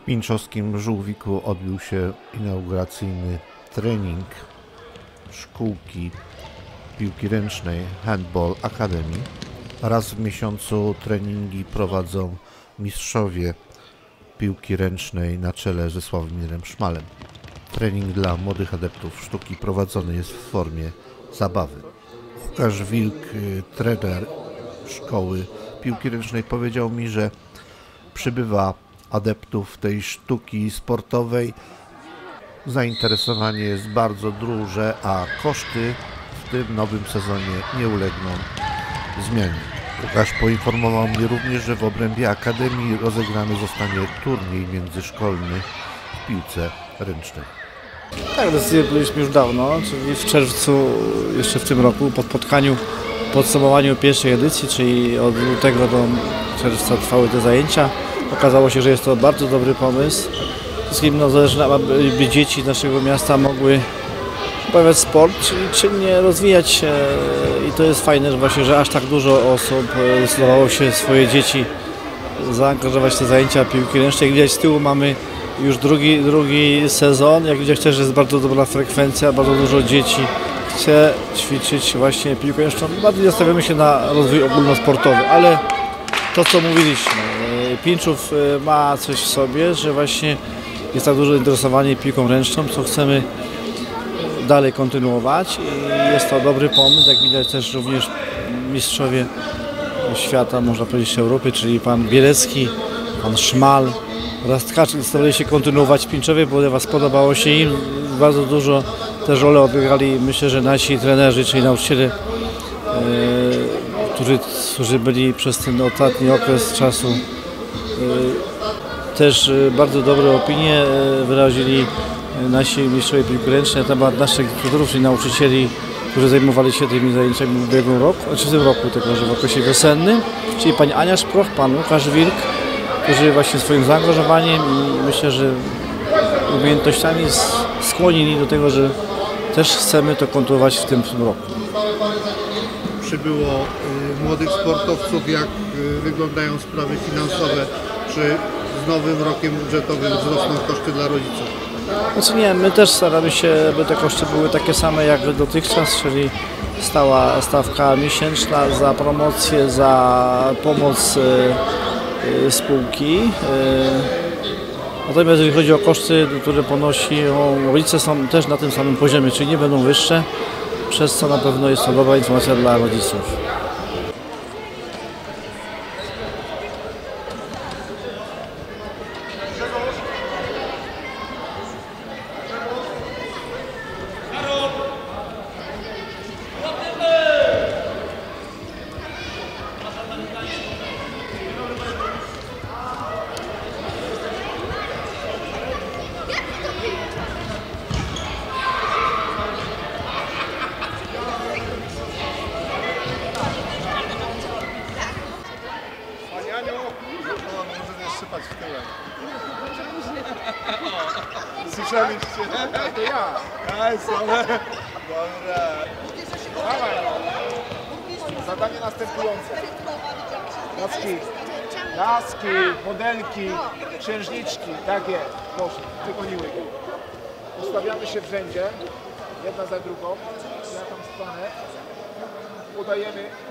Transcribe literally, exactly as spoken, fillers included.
W pińczowskim Żółwiku odbył się inauguracyjny trening szkółki piłki ręcznej Handball Academy. Raz w miesiącu treningi prowadzą mistrzowie piłki ręcznej na czele ze Sławomirem Szmalem. Trening dla młodych adeptów sztuki prowadzony jest w formie zabawy. Łukasz Wilk, trener szkoły piłki ręcznej, powiedział mi, że przybywa adeptów tej sztuki sportowej. Zainteresowanie jest bardzo duże, a koszty w tym nowym sezonie nie ulegną zmianie. Łukasz poinformował mnie również, że w obrębie Akademii rozegrany zostanie turniej międzyszkolny w piłce ręcznej. Tak, decyzję podjęliśmy już dawno, czyli w czerwcu jeszcze w tym roku, po spotkaniu, podsumowaniu pierwszej edycji, czyli od lutego do czerwca trwały te zajęcia. Okazało się, że jest to bardzo dobry pomysł. Wszystkim no, zależy, aby dzieci naszego miasta mogły uprawiać sport, czyli czynnie rozwijać się, i to jest fajne, że właśnie, że aż tak dużo osób zdecydowało się swoje dzieci zaangażować w te zajęcia piłki ręcznej. Jak widać, z tyłu mamy już drugi, drugi sezon. Jak widać, też jest bardzo dobra frekwencja, bardzo dużo dzieci chce ćwiczyć właśnie piłkę ręczną. Bardziej nastawiamy się na rozwój ogólnosportowy, ale to, co mówiliśmy, Pińczów ma coś w sobie, że właśnie jest tak duże zainteresowanie piłką ręczną, co chcemy dalej kontynuować i jest to dobry pomysł. Jak widać, też również mistrzowie świata, można powiedzieć Europy, czyli pan Bielecki, pan Szmal oraz Tkaczyk starali się kontynuować w Pińczowie, ponieważ spodobało się im. Bardzo dużo też rolę odegrali, myślę, że nasi trenerzy, czyli nauczyciele, e, którzy, którzy byli przez ten ostatni okres czasu, e, też bardzo dobre opinie wyrazili nasi mistrzowie piłki ręcznej na temat naszych tutorów, czyli nauczycieli, którzy zajmowali się tymi zajęciami w ubiegłym roku, czy w tym roku, tylko że w okresie wiosennym, czyli pani Ania Szproch, pan Łukasz Wilk, którzy właśnie swoim zaangażowaniem i myślę, że umiejętnościami skłonili do tego, że też chcemy to kontynuować w tym roku. Przybyło y, młodych sportowców. Jak y, wyglądają sprawy finansowe? Czy z nowym rokiem budżetowym wzrosną koszty dla rodziców? Znaczy nie, my też staramy się, by te koszty były takie same jak dotychczas, czyli stała stawka miesięczna za promocję, za pomoc y, y, spółki. Y, natomiast jeżeli chodzi o koszty, które ponosi rodzice, są też na tym samym poziomie, czyli nie będą wyższe, przez co na pewno jest to dobra informacja dla rodziców. Sypać w tyle. Słyszeliście? To ja. Ja jestem. Dobra. Dawaj. Zadanie następujące. Laski. Laski, modelki, księżniczki. Tak jest. Proszę, wygoniły go. Ustawiamy się w rzędzie. Jedna za drugą. Ja tam stanę. Udajemy